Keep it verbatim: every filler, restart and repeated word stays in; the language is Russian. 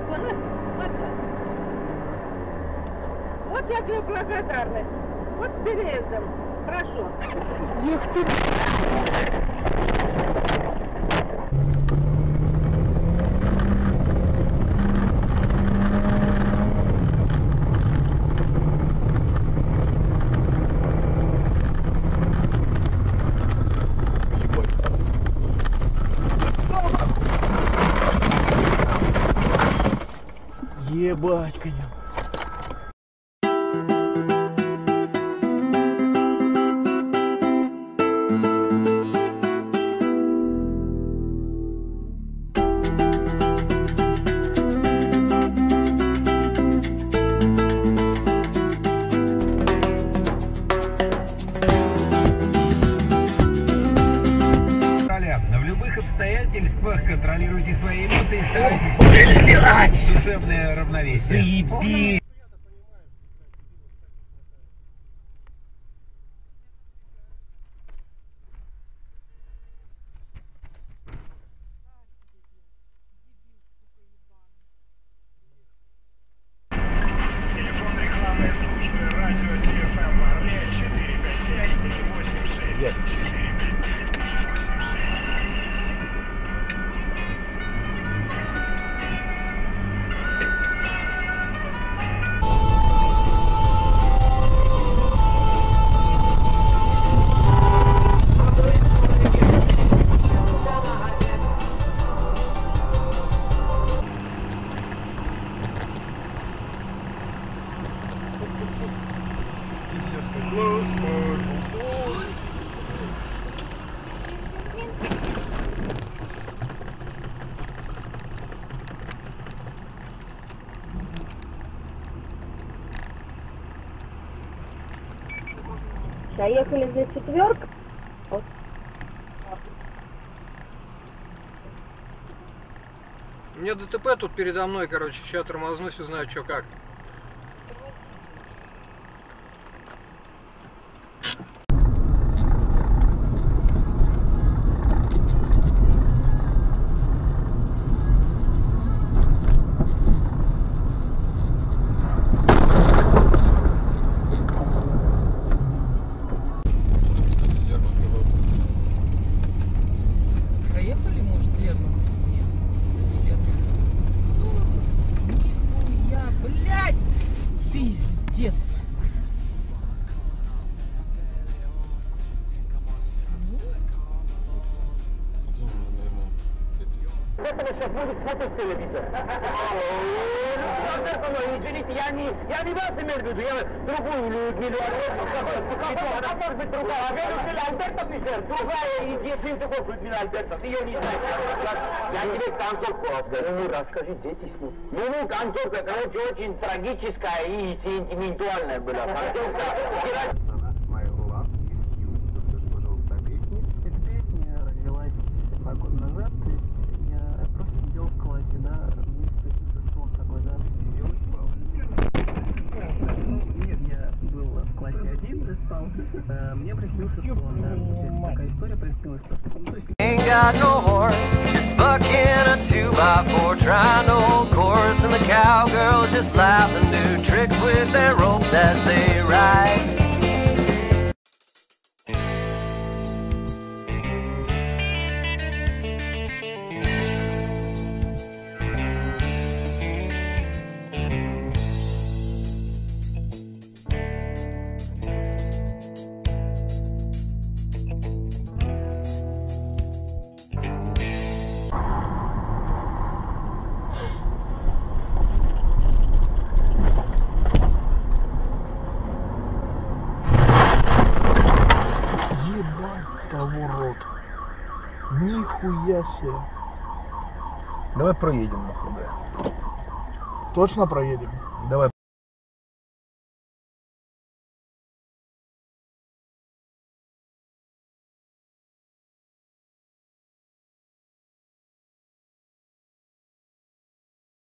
Егор, ну, вот, вот я тебе благодарность. Вот с переездом. Хорошо. Эх ты! Ебать, конем. В любых обстоятельствах контролируйте свои эмоции и старайтесь поддерживать душевное равновесие. Заебись! Телефон рекламной службы радио Ти Эф Эм в Орле четыре пять пять три восемь шесть четыре пять пять. Доехали за четверг. У меня ДТП тут передо мной, короче, сейчас тормознусь, узнаю, что как. Проехали, может, Лермонтов? Нет. Лермонтов. О, нихуя, блядь! Пиздец! Это сейчас будет фото с телевизора. Извините, я не, я не вас имел в виду, я другую Людмилу Альбертовну. А может быть другая? А вы Людмила Альбертовна, другая и Ешинцев Людмила Альбертовна. Ты ее не знаешь. Я тебе концовку расскажу. Ну, расскажи, дети снут. Ну, ну, концовка, короче, очень трагическая и сентиментальная была. Концовка. Эта песня родилась два года назад, то есть я просто сидел в классе, да, вместе со стол такой, да. Нет, я был в классе один, да, спал. Мне приснился сон, да. То есть такая история приснилась, что, ну, то есть... Ain't got no horse, just bucking a two by four, trying to hold course, and the cowgirls just laugh and do tricks with their ropes as they ride. Того рот. Нихуя себе. Давай проедем нахуй, да. Точно проедем? Давай.